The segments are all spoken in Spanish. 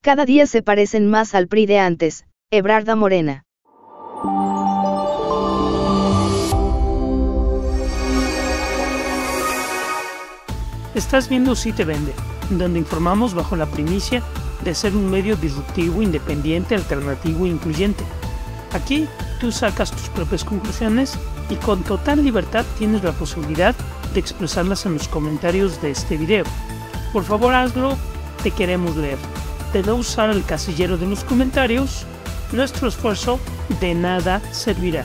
Cada día se parecen más al PRI de antes, Ebrarda Morena. Estás viendo Sí Te Vende, donde informamos bajo la primicia de ser un medio disruptivo, independiente, alternativo e incluyente. Aquí tú sacas tus propias conclusiones y con total libertad tienes la posibilidad de expresarlas en los comentarios de este video. Por favor hazlo, te queremos leer. De no usar el casillero de los comentarios, nuestro esfuerzo de nada servirá.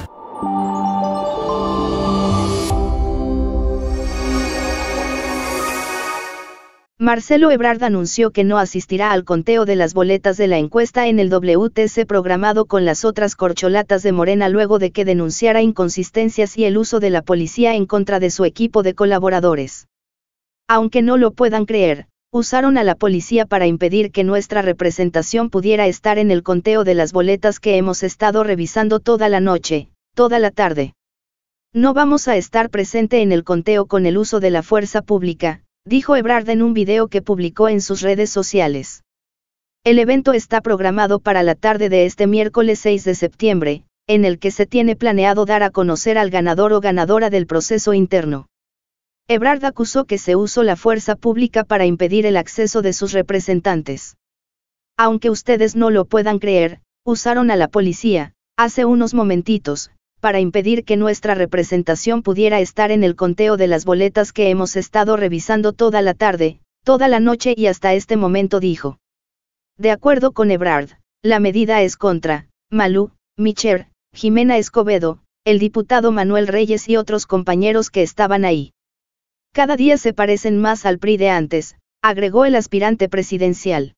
Marcelo Ebrard anunció que no asistirá al conteo de las boletas de la encuesta en el WTC programado con las otras corcholatas de Morena luego de que denunciara inconsistencias y el uso de la policía en contra de su equipo de colaboradores. Aunque no lo puedan creer, usaron a la policía para impedir que nuestra representación pudiera estar en el conteo de las boletas que hemos estado revisando toda la noche, toda la tarde. No vamos a estar presente en el conteo con el uso de la fuerza pública, dijo Ebrard en un video que publicó en sus redes sociales. El evento está programado para la tarde de este miércoles 6 de septiembre, en el que se tiene planeado dar a conocer al ganador o ganadora del proceso interno. Ebrard acusó que se usó la fuerza pública para impedir el acceso de sus representantes. Aunque ustedes no lo puedan creer, usaron a la policía, hace unos momentitos, para impedir que nuestra representación pudiera estar en el conteo de las boletas que hemos estado revisando toda la tarde, toda la noche y hasta este momento dijo. De acuerdo con Ebrard, la medida es contra Malú, Micher, Jimena Escobedo, el diputado Manuel Reyes y otros compañeros que estaban ahí. Cada día se parecen más al PRI de antes, agregó el aspirante presidencial.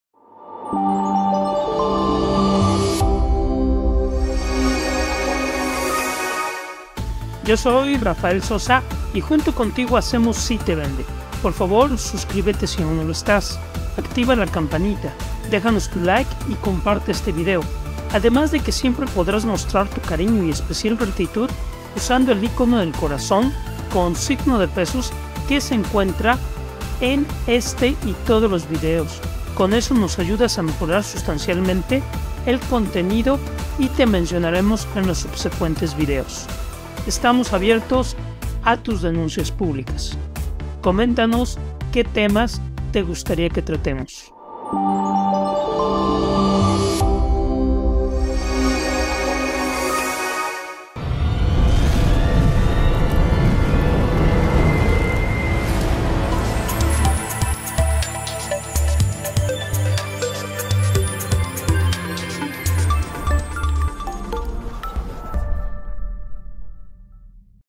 Yo soy Rafael Sosa y junto contigo hacemos Sí Te Vende. Por favor, suscríbete si aún no lo estás, activa la campanita, déjanos tu like y comparte este video. Además de que siempre podrás mostrar tu cariño y especial gratitud usando el icono del corazón con signo de pesos que se encuentra en este y todos los videos. Con eso nos ayudas a mejorar sustancialmente el contenido y te mencionaremos en los subsecuentes videos. Estamos abiertos a tus denuncias públicas. Coméntanos qué temas te gustaría que tratemos.